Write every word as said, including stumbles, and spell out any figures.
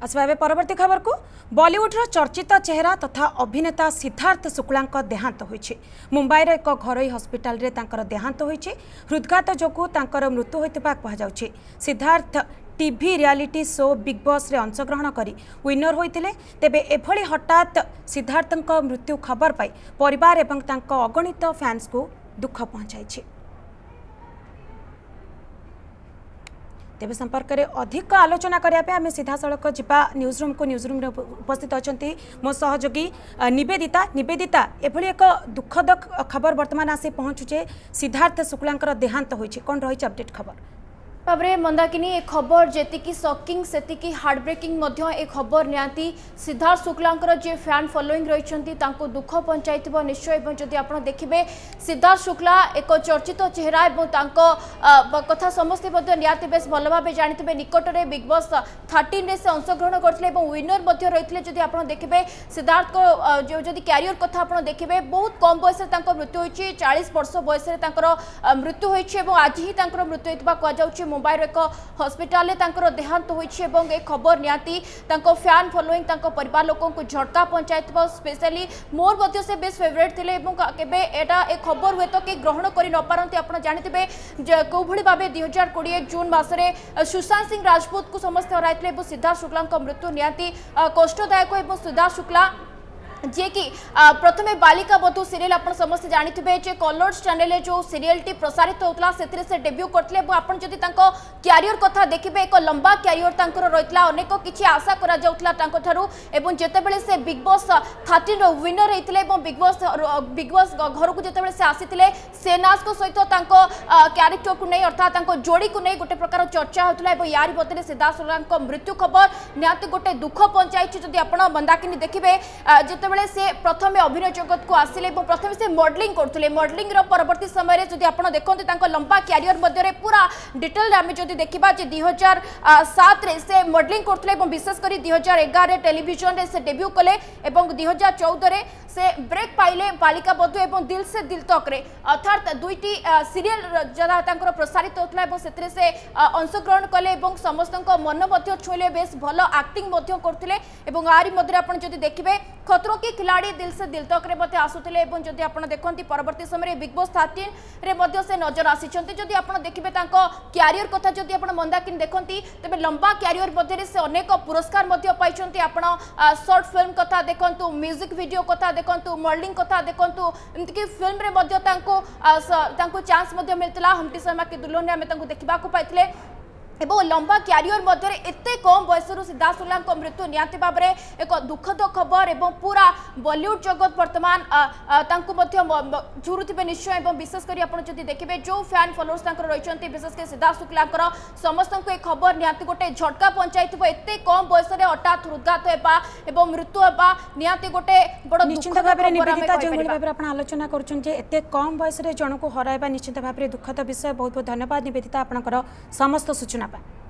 आसवा परवर्ती खबर को बॉलीवुडर चर्चित चेहरा तथा अभिनेता सिद्धार्थ शुक्ला देहांत होइछि। मुंबईर एक घरोई हस्पिटाल रे तांकर देहांत होइछि। हृदघात जोगु तांकर मृत्यु होइतिबा कहाजाउछि। Siddharth TV reality show Bigg Boss रे अंशग्रहण करी विनर होइतिले। तेबे एभली हठात सिद्धार्थक मृत्यु खबर पाई परिवार एवं तांको अगणित फैंस को दुख पहुंचाइछि। तेज संपर्क में अधिक आलोचना करने आम सीधा सड़क जा न्यूज रूम को न्यूज रूम उपस्थित अच्छा मो सहयोगी निवेदिता निवेदिता एभली एक दुखद खबर वर्तमान आसी पहुँचुचे। सिद्धार्थ शुक्ला देहांत होइछि, कौन रही अपडेट खबर भावरे मंदाकिनी एक खबर जेतिकी शॉकिंग सेतिकी हार्ट ब्रेकिंग मध्य एक खबर नियाती सिद्धार्थ शुक्लांकर जे फैन फॉलोइंग रही दुख पहुंचाइथिबो निश्चय। एवं जदि आपण देखिबे सिद्धार्थ शुक्ला एक चर्चित चेहरा एवं तांको कथा समस्ते मध्य नियाती बेस भल भाबे जानिथिबे। निकटरे बिग बॉस थर्टीन रे से अंशग्रहण करथिले एवं विनर मध्य रहिथिले। जदि आपण देखिबे सिद्धार्थ को जो जदि कैरियर कथा आपण देखिबे बहुत कम बयस रे तांको मृत्यु होइछि। चालीस वर्ष बयस रे तांकर मृत्यु होइछि एवं आज ही तांकर मृत्यु होइतबा कह जाउछि। मुंबई एक हस्पिटाल देहांत होइछि एवं एक खबर नियाती फैन फॉलोइंग परिवार लोकों को झटका पहुंचाइथिबो। स्पेशली मोर मध्य से बेस्ट फेवरेट थिले एवं केबे एटा एक खबर हुए तो कि ग्रहण करि न पारंती। आपण जानिथिबे कोभଳି भाबे दो हज़ार बीस जून मासरे सुशांत सिंह राजपूत को समस्त हराइथिले एवं सिद्धार्थ शुक्ला मृत्यु नियाती कष्टदायक एवं सिद्धार्थ शुक्ला जे कि प्रथमे बालिका बधू सीरियल आप समस्त जानिथिबे जे कलर्स चैनल जो सीरियल टी प्रसारित होतला सेथिरे से डेब्यू करथिले। आपण जदि तांको कैरियर कथा देखिबे एक लंबा कैरियर तांकर रहितला। अनेक किछि आशा करा जाउतला तांको थारु एवं जेतेबेले से बिग बॉस थर्टीन रो विनर हेतिले एवं बिग बॉस बिग बॉस घर को जेतेबेले से आसीथिले सेनाज को सहित तांको कैरेक्टर को नै अर्थात तांको जोड़ी को नै गोटे प्रकार चर्चा होतला। एवं यारी बदले सिद्धार्थ शुक्ला मृत्यु खबर नियाते गोटे दुख पहुंचाइछि। जदि आपण मंदाकिनी देखिबे जेते से प्रथमे अभिनय जगत को आसिले प्रथम से मॉडलिंग करथुले। मॉडलिंग रो परवर्ती समय रे जदि आपण देखंते तांको लंबा कैरियर मध्य रे पूरा डिटेल रे आमे जदि देखिबा जे दो हज़ार सात रे से मॉडलिंग करथुले एवं विशेष करी दो हज़ार ग्यारह रे टेलीविजन रे से डेब्यू कले एवं दो हज़ार चौदह रे से ब्रेक पाइले बालिका बधू एवं दिल से दिल तक रे अर्थात दुईटी सीरियल जदा तांकर प्रसारित होतला एवं सेतरे से अंशग्रहण कले एवं समस्तक मन मध्य छुले। बेस भल एक्टिंग मध्य करथुले एवं आरी मध्य आपण जदि देखिबे खतरों की खिलाड़ी दिल से दिल तक रे मते आसुथिले। एवं जदि आपण देखंती परवर्ती समय रे बिग बॉस थर्टीन रे मध्य से नजर आसीचंती। जदि आपण देखिबे तांको कैरियर कथा जदि आपण मंदाकिन देखंती तबे लंबा कैरियर मध्य रे से अनेक पुरस्कार मध्य पाइचंती। आपण शॉर्ट फिल्म कथा देखंतु, म्यूजिक वीडियो कथा देखंतु, मॉडलिंग कथा देखंतु, एमति कि फिल्म रे मध्य तांको तांको चांस मध्य मिलतला। हम्टी शर्मा की दुल्हन रे हमें तांको देखिबा को पाइथिले एवं लंबा कैरियर मध्य एते कम बयस सिद्धार्थ शुक्ला मृत्यु नियाती भाव में एक दुखद खबर एवं पूरा बॉलीवुड जगत वर्तमान झुरुथिबे निश्चय। एवं विशेषकर आप देखिए जो फैन फॉलोअर्स रही विशेषकर सिद्धार्थ शुक्ला समस्त को एक खबर नियाती गोटे झटका पहुंचाई एते कम बयस हठात हृदघात होगा एवं मृत्यु होगा नियाती गोटे बड़ निश्चित भाव में आलोचना करते कम बयस जन को हराइबा निश्चित भाव में दुखद विषय। बहुत बहुत धन्यवाद निवेदिता आपनकर समस्त सूचना।